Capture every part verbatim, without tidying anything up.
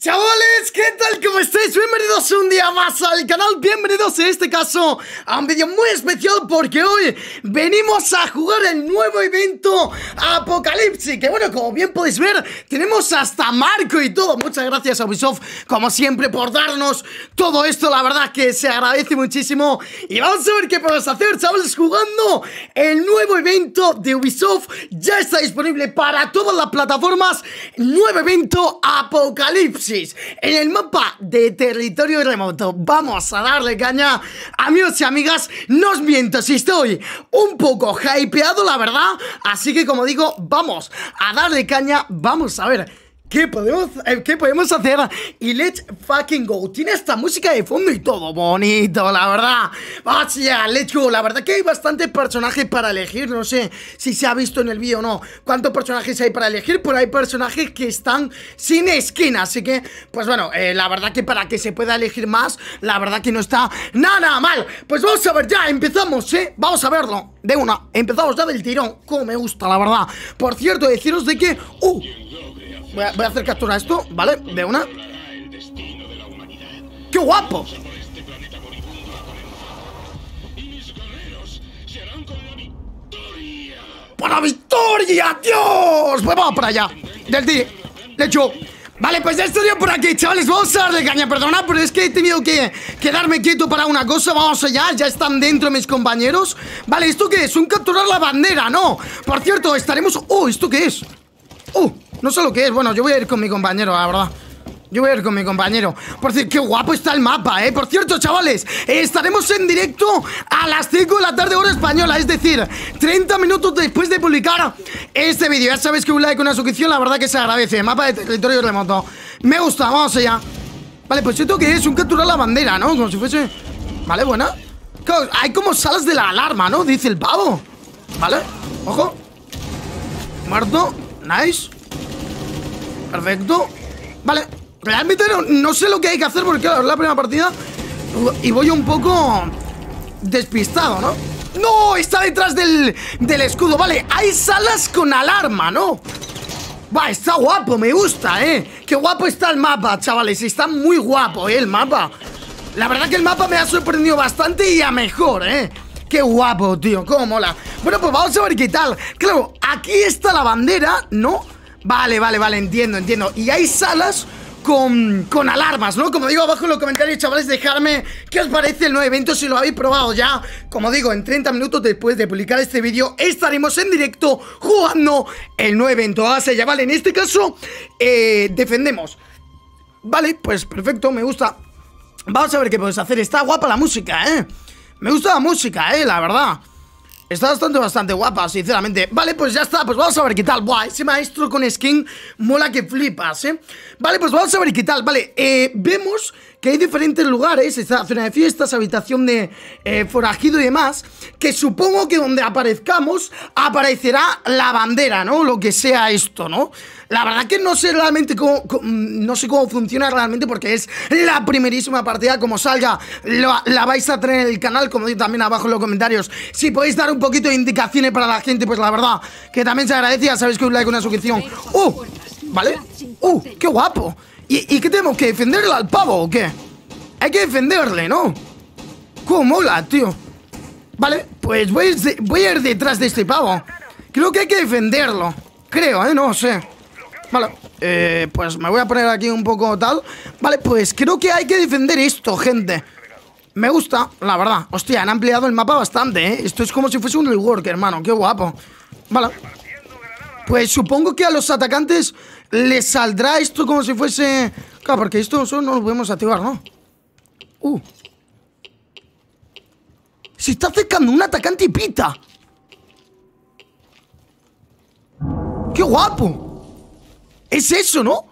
Chavales, ¿qué tal? ¿Cómo estáis? Bienvenidos un día más al canal, bienvenidos en este caso a un vídeo muy especial porque hoy venimos a jugar el nuevo evento Apocalipsis, que bueno, como bien podéis ver, tenemos hasta Marco y todo. Muchas gracias a Ubisoft, como siempre, por darnos todo esto, la verdad que se agradece muchísimo. Y vamos a ver qué podemos hacer, chavales, jugando el nuevo evento de Ubisoft. Ya está disponible para todas las plataformas, nuevo evento Apocalipsis en el mapa de territorio remoto. Vamos a darle caña, amigos y amigas. No os miento si estoy un poco hypeado, la verdad. Así que, como digo, vamos a darle caña. Vamos a ver ¿Qué podemos, eh, ¿Qué podemos hacer? Y let's fucking go. Tiene esta música de fondo y todo bonito, la verdad. Vamos allá, let's go. La verdad que hay bastante personaje para elegir. No sé si se ha visto en el vídeo o no cuántos personajes hay para elegir, pero hay personajes que están sin skin. Así que, pues bueno, eh, la verdad que para que se pueda elegir más, la verdad que no está nada, nada mal. Pues vamos a ver ya, empezamos, ¿eh? Vamos a verlo de una. Empezamos ya del tirón. Como me gusta, la verdad. Por cierto, deciros de que... ¡Uh! Voy a, voy a hacer captura a esto, ¿vale? De una. ¡Qué guapo! ¡Por la victoria! ¡Dios! Pues vamos para allá. Del día. De hecho. Vale, pues ya estoy por aquí, chavales. Vamos a darle caña, perdona, pero es que he tenido que quedarme quieto para una cosa. Vamos allá, ya están dentro mis compañeros. Vale, ¿esto qué es? Un capturar la bandera, ¿no? Por cierto, estaremos... ¡Oh! ¿Esto qué es? ¡Oh! No sé lo que es, bueno, yo voy a ir con mi compañero, la verdad. Yo voy a ir con mi compañero. Por cierto, qué guapo está el mapa, ¿eh? Por cierto, chavales, estaremos en directo a las cinco de la tarde hora española. Es decir, treinta minutos después de publicar este vídeo. Ya sabéis que un like, una suscripción, la verdad que se agradece. Mapa de territorio remoto. Me gusta, vamos allá. Vale, pues esto que es un capturar la bandera, ¿no? Como si fuese... Vale, buena. Claro, hay como salas de la alarma, ¿no? Dice el pavo. Vale, ojo. Muerto, nice. Perfecto. Vale, realmente no, no sé lo que hay que hacer porque claro, es la primera partida y voy un poco despistado, ¿no? ¡No! Está detrás del, del escudo. Vale, hay salas con alarma, ¿no? Va, está guapo, me gusta, ¿eh? Qué guapo está el mapa, chavales. Está muy guapo, ¿eh? El mapa. La verdad que el mapa me ha sorprendido bastante y a mejor, ¿eh? Qué guapo, tío, cómo mola. Bueno, pues vamos a ver qué tal. Claro, aquí está la bandera, ¿no? Vale, vale, vale, entiendo, entiendo. Y hay salas con, con alarmas, ¿no? Como digo abajo en los comentarios, chavales, dejadme qué os parece el nuevo evento, si lo habéis probado ya. Como digo, en treinta minutos después de publicar este vídeo estaremos en directo jugando el nuevo evento. O sea, ya vale, en este caso eh, defendemos. Vale, pues perfecto, me gusta. Vamos a ver qué podemos hacer. Está guapa la música, ¿eh? Me gusta la música, ¿eh? La verdad. Está bastante, bastante guapa, sinceramente. Vale, pues ya está, pues vamos a ver qué tal. Buah, ese maestro con skin mola que flipas, ¿eh? Vale, pues vamos a ver qué tal. Vale, eh, vemos que hay diferentes lugares. Esta zona de fiestas, habitación de eh, forajido y demás, que supongo que donde aparezcamos aparecerá la bandera, ¿no? Lo que sea esto, ¿no? La verdad que no sé realmente cómo, cómo no sé cómo funciona realmente porque es la primerísima partida. Como salga, lo, la vais a tener en el canal, como digo también abajo en los comentarios. Si podéis dar un poquito de indicaciones para la gente, pues la verdad que también se agradece. Ya sabéis que un like, una suscripción. ¡Uh! ¿Vale? ¡Uh! ¡Qué guapo! ¿Y, ¿Y qué tenemos que defenderle al pavo o qué? Hay que defenderle, ¿no? ¡Cómo mola, tío! Vale, pues voy a, ir, voy a ir detrás de este pavo. Creo que hay que defenderlo. Creo, ¿eh? No sé. Vale, eh, pues me voy a poner aquí un poco tal. Vale, pues creo que hay que defender esto, gente. Me gusta, la verdad. Hostia, han ampliado el mapa bastante, ¿eh? Esto es como si fuese un rework, hermano. Qué guapo. Vale. Pues supongo que a los atacantes les saldrá esto como si fuese... Claro, porque esto solo no lo podemos activar, ¿no? Uh. Se está acercando un atacante y pita. ¡Qué guapo! Es eso, ¿no?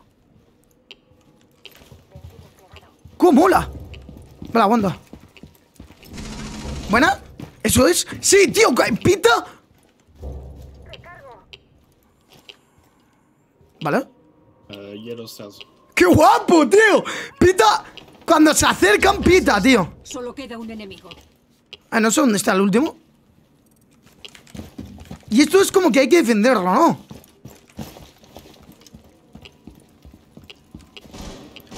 ¡Cómo mola! Vale, aguanta. ¿Buena? ¿Eso es? Sí, tío, pita. ¿Vale? ¡Qué guapo, tío! Pita. Cuando se acercan, pita, tío. Solo queda un enemigo. Ah, no sé dónde está el último. Y esto es como que hay que defenderlo, ¿no?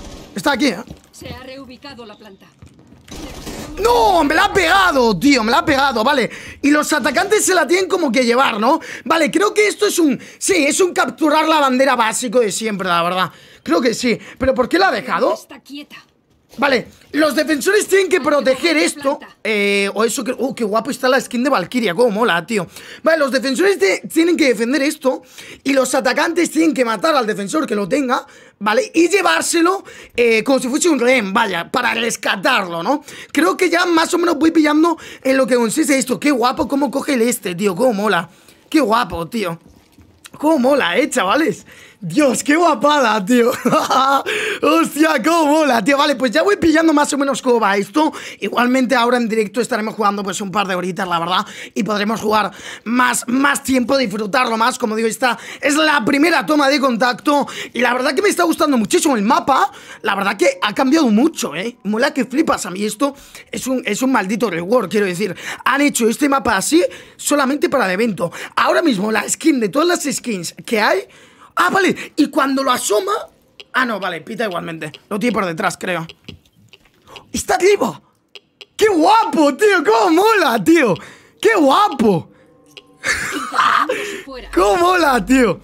Está aquí, ¿eh? Se ha reubicado la planta. ¡No! ¡Me la ha pegado, tío! ¡Me la ha pegado! Vale. Y los atacantes se la tienen como que llevar, ¿no? Vale, creo que esto es un... Sí, es un capturar la bandera básico de siempre, la verdad. Creo que sí. ¿Pero por qué la ha dejado? Está quieta. Vale, los defensores tienen que proteger esto. Eh, o eso que... ¡Oh, qué guapo está la skin de Valkyria! ¡Cómo mola, tío! Vale, los defensores de, tienen que defender esto. Y los atacantes tienen que matar al defensor que lo tenga, ¿vale? Y llevárselo eh, como si fuese un rehén, vaya, para rescatarlo, ¿no? Creo que ya más o menos voy pillando en lo que consiste esto. ¡Qué guapo cómo coge el este, tío! ¡Cómo mola! ¡Qué guapo, tío! ¡Cómo mola, eh, chavales! Dios, qué guapada, tío. Hostia, cómo mola, tío. Vale, pues ya voy pillando más o menos cómo va esto. Igualmente ahora en directo estaremos jugando pues un par de horitas, la verdad. Y podremos jugar más, más tiempo, disfrutarlo más. Como digo, esta es la primera toma de contacto. Y la verdad que me está gustando muchísimo el mapa. La verdad que ha cambiado mucho, eh. Mola que flipas. A mí esto es un, es un maldito reward, quiero decir. Han hecho este mapa así solamente para el evento. Ahora mismo la skin de todas las skins que hay... Ah, vale, y cuando lo asoma... Ah, no, vale, pita igualmente. Lo tiene por detrás, creo. ¡Está vivo! ¡Qué guapo, tío! ¡Cómo mola, tío! ¡Qué guapo! ¡Cómo mola, tío!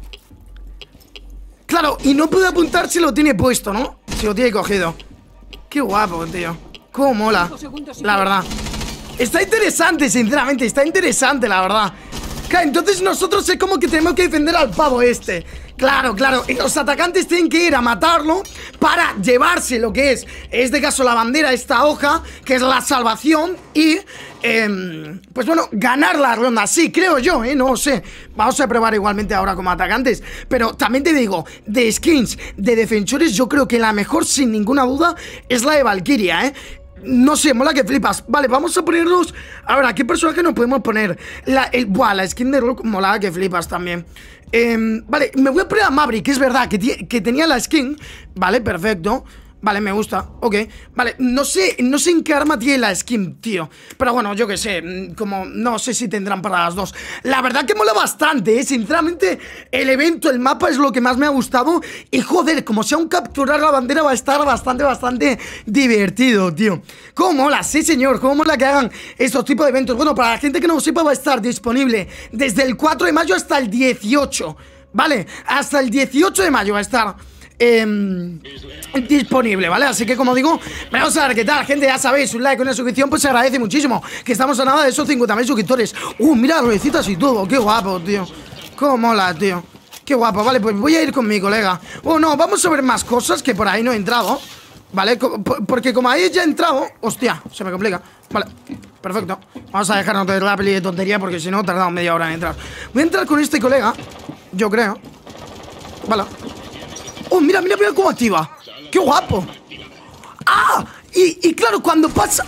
Claro, y no puede apuntar si lo tiene puesto, ¿no? Si lo tiene cogido. ¡Qué guapo, tío! ¡Cómo mola! La verdad. Está interesante, sinceramente. Está interesante, la verdad. Claro, entonces nosotros es como que tenemos que defender al pavo este. Claro, claro, y los atacantes tienen que ir a matarlo para llevarse lo que es, en este caso la bandera, esta hoja, que es la salvación. Y, eh, pues bueno, ganar la ronda, sí, creo yo, eh, no sé. Vamos a probar igualmente ahora como atacantes. Pero también te digo, de skins, de defensores, yo creo que la mejor, sin ninguna duda, es la de Valkyria, eh. No sé, mola que flipas. Vale, vamos a ponernos... Ahora, ¿qué personaje nos podemos poner? La, el, buah, la skin de Rook mola que flipas también. eh, Vale, me voy a poner a Maverick, que es verdad que, que tenía la skin. Vale, perfecto. Vale, me gusta, ok. Vale, no sé, no sé en qué arma tiene la skin, tío. Pero bueno, yo qué sé, como no sé si tendrán para las dos. La verdad que mola bastante, eh. Sinceramente, el evento, el mapa es lo que más me ha gustado. Y joder, como sea un capturar la bandera, va a estar bastante, bastante divertido, tío. Cómo mola, sí señor, cómo mola que hagan estos tipos de eventos. Bueno, para la gente que no lo sepa, va a estar disponible desde el cuatro de mayo hasta el dieciocho. Vale, hasta el dieciocho de mayo va a estar... Eh, disponible, ¿vale? Así que como digo, vamos a ver qué tal, gente. Ya sabéis, un like, una suscripción, pues se agradece muchísimo. Que estamos a nada de esos cincuenta mil suscriptores. Uh, mira, ruedecitas y todo, qué guapo, tío. Cómo mola, tío. Qué guapo, vale, pues voy a ir con mi colega. Oh, no, vamos a ver más cosas que por ahí no he entrado. Vale, porque como ahí ya he entrado... Hostia, se me complica. Vale, perfecto. Vamos a dejarnos de la peli de tontería, porque si no tardamos media hora en entrar. Voy a entrar con este colega, yo creo. Vale. Oh, mira, mira, mira cómo activa. ¡Qué guapo! ¡Ah! Y, y claro, cuando pasa...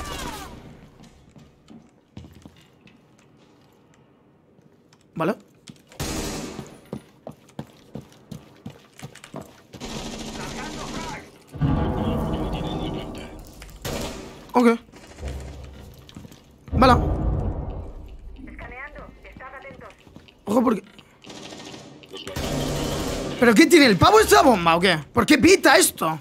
Vale. Ok. Vale. Ojo, porque... ¿Pero qué tiene? ¿El pavo esta bomba o qué? ¿Por qué pita esto?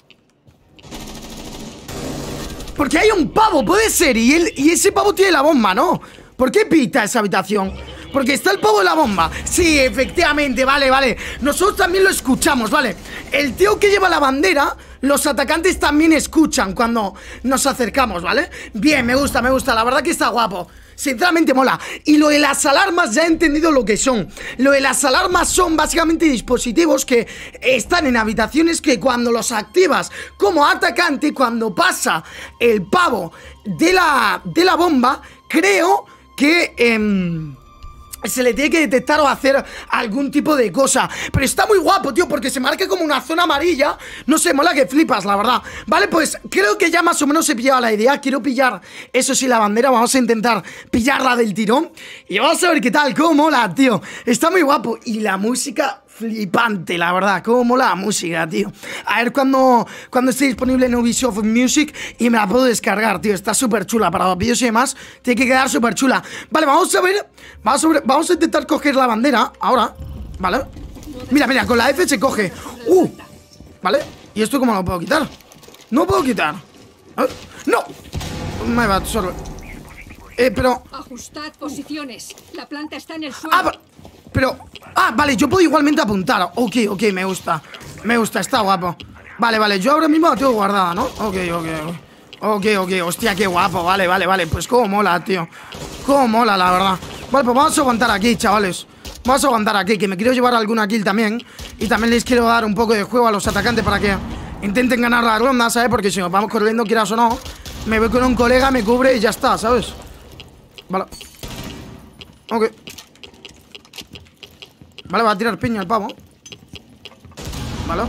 Porque hay un pavo, puede ser. Y, él, y ese pavo tiene la bomba, ¿no? ¿Por qué pita esa habitación? Porque está el pavo de la bomba. Sí, efectivamente, vale, vale. Nosotros también lo escuchamos, vale. El tío que lleva la bandera, los atacantes también escuchan cuando nos acercamos, ¿vale? Bien, me gusta, me gusta. La verdad que está guapo. Sinceramente mola. Y lo de las alarmas ya he entendido lo que son. Lo de las alarmas son básicamente dispositivos que están en habitaciones que cuando los activas como atacante, cuando pasa el pavo de la, de la bomba, creo que... Eh, se le tiene que detectar o hacer algún tipo de cosa. Pero está muy guapo, tío, porque se marca como una zona amarilla. No sé, mola que flipas, la verdad. Vale, pues creo que ya más o menos he pillado la idea. Quiero pillar, eso sí, la bandera. Vamos a intentar pillarla del tirón. Y vamos a ver qué tal, cómo mola, tío. Está muy guapo. Y la música... flipante, la verdad, cómo mola la música, tío. A ver cuando, cuando esté disponible en Ubisoft Music y me la puedo descargar, tío. Está súper chula, para los vídeos y demás tiene que quedar súper chula. Vale, vamos a ver, vamos a ver, vamos a intentar coger la bandera ahora, ¿vale? Mira, mira, con la F se coge. Uh, ¿vale? ¿Y esto cómo lo puedo quitar? No puedo quitar. ¿Eh? ¡No! My bad, sorry. Eh, pero... Ajustad posiciones. La planta está en el suelo. Ah, pero... Ah, vale, yo puedo igualmente apuntar. Ok, ok, me gusta. Me gusta, está guapo. Vale, vale, yo ahora mismo la tengo guardada, ¿no? Ok, ok, ok. Ok, ok, hostia, qué guapo. Vale, vale, vale. Pues cómo mola, tío. Cómo mola, la verdad. Vale, pues vamos a aguantar aquí, chavales. Vamos a aguantar aquí, que me quiero llevar alguna kill también. Y también les quiero dar un poco de juego a los atacantes para que intenten ganar la ronda, ¿sabes? Porque si nos vamos corriendo, quieras o no, me voy con un colega, me cubre y ya está, ¿sabes? Vale. Ok. Vale, va a tirar piña el pavo. Vale.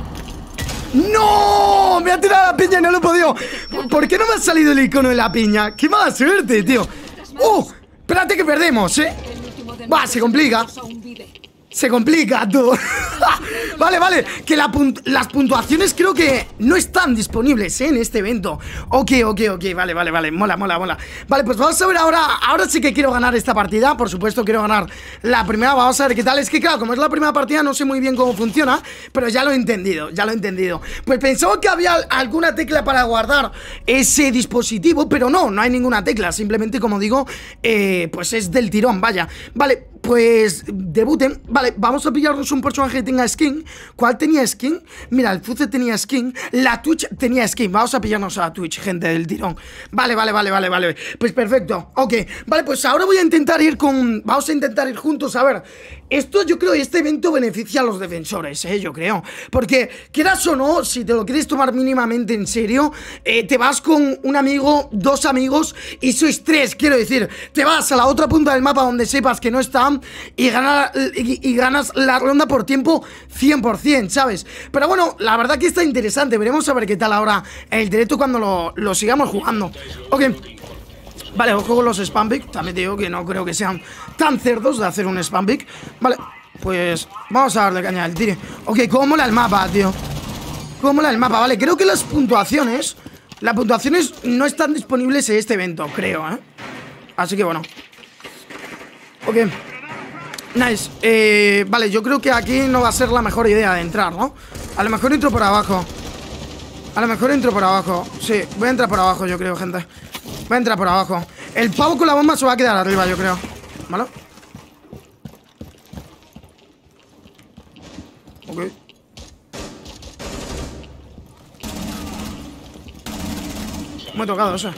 ¡No! Me ha tirado la piña y no lo he podido. ¿Por qué no me ha salido el icono de la piña? ¡Qué mala suerte, tío! ¡Oh! Espérate que perdemos, ¿eh? Va, se complica. Se complica, tú. Vale, vale. Que la punt las puntuaciones creo que no están disponibles, ¿eh? En este evento. Ok, ok, ok. Vale, vale, vale. Mola, mola, mola. Vale, pues vamos a ver ahora. Ahora sí que quiero ganar esta partida. Por supuesto, quiero ganar la primera. Vamos a ver qué tal. Es que, claro, como es la primera partida, no sé muy bien cómo funciona. Pero ya lo he entendido, ya lo he entendido. Pues pensaba que había alguna tecla para guardar ese dispositivo. Pero no, no hay ninguna tecla. Simplemente, como digo, eh, pues es del tirón, vaya. Vale. Pues debuten. Vale, vamos a pillarnos un personaje que tenga skin. ¿Cuál tenía skin? Mira, el Fuze tenía skin. La Twitch tenía skin. Vamos a pillarnos a la Twitch, gente del tirón. Vale, vale, vale, vale, vale. Pues perfecto, ok. Vale, pues ahora voy a intentar ir con... Vamos a intentar ir juntos, a ver. Esto yo creo que este evento beneficia a los defensores, eh, yo creo. Porque, quieras o no, si te lo quieres tomar mínimamente en serio, eh, te vas con un amigo, dos amigos y sois tres, quiero decir. Te vas a la otra punta del mapa donde sepas que no están y, gana, y, y ganas la ronda por tiempo cien por cien, ¿sabes? Pero bueno, la verdad que está interesante. Veremos a ver qué tal ahora el directo cuando lo, lo sigamos jugando. Ok. Vale, ojo con los spam pick. También te digo que no creo que sean tan cerdos de hacer un spam pick. Vale, pues vamos a darle caña al tire. Ok, cómo mola el mapa, tío. Cómo mola el mapa, vale. Creo que las puntuaciones Las puntuaciones no están disponibles en este evento, creo, ¿eh? Así que bueno. Ok. Nice, eh, vale, yo creo que aquí no va a ser la mejor idea de entrar, ¿no? A lo mejor entro por abajo. A lo mejor entro por abajo. Sí, voy a entrar por abajo, yo creo, gente. Voy a entrar por abajo. El pavo con la bomba se va a quedar arriba, yo creo. ¿Vale? Ok. Me he tocado, o sea.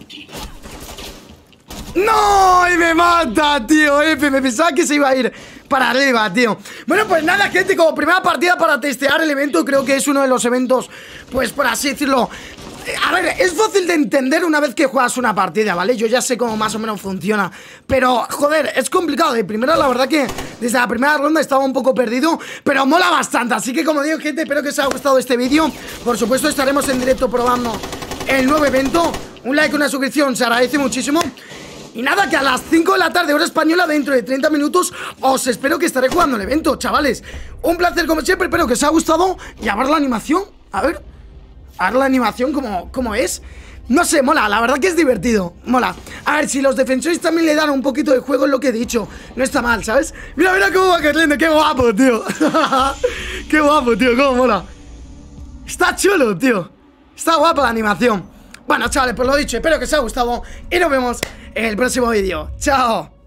¡No! ¡Y me mata, tío! F, me pensaba que se iba a ir para arriba, tío. Bueno, pues nada, gente, como primera partida para testear el evento, creo que es uno de los eventos, pues por así decirlo. A ver, es fácil de entender una vez que juegas una partida, ¿vale? Yo ya sé cómo más o menos funciona. Pero, joder, es complicado. De primera, la verdad que desde la primera ronda estaba un poco perdido, pero mola bastante. Así que, como digo, gente, espero que os haya gustado este vídeo. Por supuesto, estaremos en directo probando el nuevo evento. Un like, una suscripción, se agradece muchísimo. Y nada, que a las cinco de la tarde, hora española, dentro de treinta minutos, os espero que estaré jugando el evento, chavales. Un placer como siempre, espero que os haya gustado. Y a ver la animación, a ver A ver la animación como, como es. No sé, mola, la verdad que es divertido. Mola. A ver, si los defensores también le dan un poquito de juego, es lo que he dicho. No está mal, ¿sabes? Mira, mira cómo va corriendo, qué guapo, tío. Qué guapo, tío, cómo mola. Está chulo, tío. Está guapa la animación. Bueno, chavales, pues lo dicho, espero que os haya gustado y nos vemos en el próximo vídeo. ¡Chao!